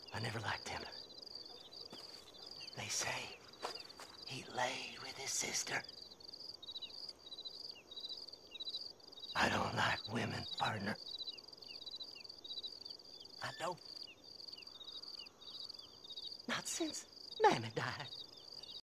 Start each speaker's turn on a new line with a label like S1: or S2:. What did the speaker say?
S1: I never liked him. They say he laid with his sister. I don't like women, partner. I don't. Not since Mammy died.